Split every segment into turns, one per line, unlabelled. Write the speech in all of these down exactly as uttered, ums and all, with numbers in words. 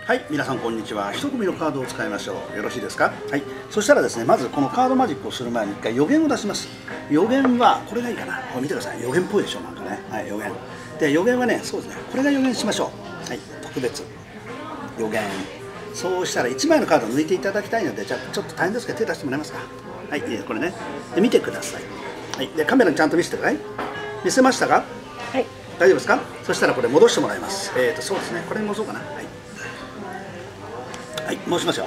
はい、皆さんこんにちは。一組のカードを使いましょう。よろしいですか？はい。そしたらですね、まずこのカードマジックをする前に一回予言を出します。予言はこれがいいかな。これ見てください。予言っぽいでしょ、なんかね。はい、予言。で、予言はね、そうですね。これが予言しましょう。はい、特別予言。そうしたらいちまいのカードを抜いていただきたいので、じゃあちょっと大変ですけど手出してもらえますか？はい、いいです。これね。で、見てください。はい。で、カメラにちゃんと見せてください。見せましたか？
はい。
大丈夫ですか？そしたらこれ戻してもらいます。えっと、そうですね。これに戻そうかな。はい。はい、戻しますよ。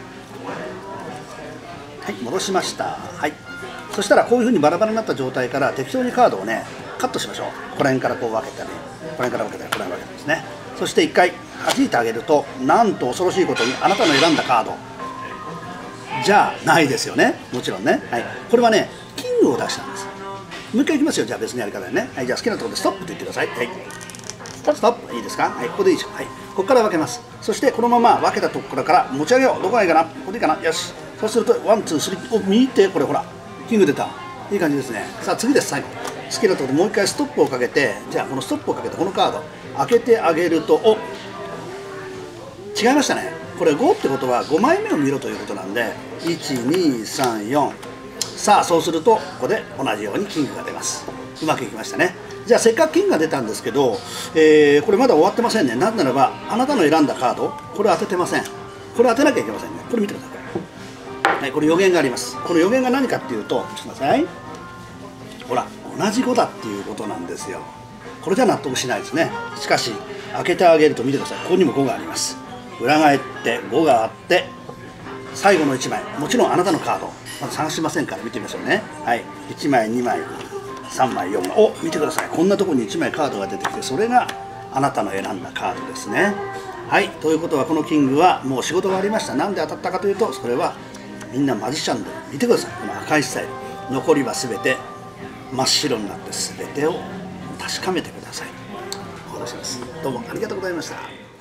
はい、戻しました。はい。そしたらこういうふうにバラバラになった状態から適当にカードをね、カットしましょう。この辺からこう分けてね。この辺から分けて、この辺分けてですね。そして一回弾いてあげると、なんと恐ろしいことにあなたの選んだカードじゃないですよね。もちろんね。はい。これはね、キングを出したんです。もう一回いきますよ。じゃあ別のやり方でね。はい、じゃあ好きなところでストップと言ってください。はい。ストップ。いいですか？はい、ここでいいでしょう。はい。ここから分けます。そしてこのまま分けたところから持ち上げよう。どこがいいかな？ここでいいかな？よし。そうするとワンツースリーを見て、これほらキング出た。いい感じですね。さあ次です。最後好きなところでもう一回ストップをかけて、じゃあこのストップをかけてこのカード開けてあげると、お、違いましたね。これごってことはごまいめを見ろということなんで、いちにさんよん。さあそうするとここで同じようにキングが出ます。うまくいきましたね。じゃあせっかく金が出たんですけど、えー、これまだ終わってませんね。なぜならばあなたの選んだカード、これ当ててません。これ当てなきゃいけませんね。これ見てください。はい、これ予言があります。この予言が何かっていうと、ちょっと待ってください。ほら同じごだっていうことなんですよ。これじゃ納得しないですね。しかし開けてあげると見てください。ここにもごがあります。裏返ってごがあって、最後のいちまい、もちろんあなたのカードまだ探しませんから見てみましょうね。はい、いちまいにまいさんまいよんまい、お、見てください。こんなところにいちまいカードが出てきて、それがあなたの選んだカードですね。はい、ということはこのキングはもう仕事がありました。なんで当たったかというと、それはみんなマジシャンで、見てください。この赤いスタイル、残りは全て真っ白になって全てを確かめてください。お願いします。どうもありがとうございました。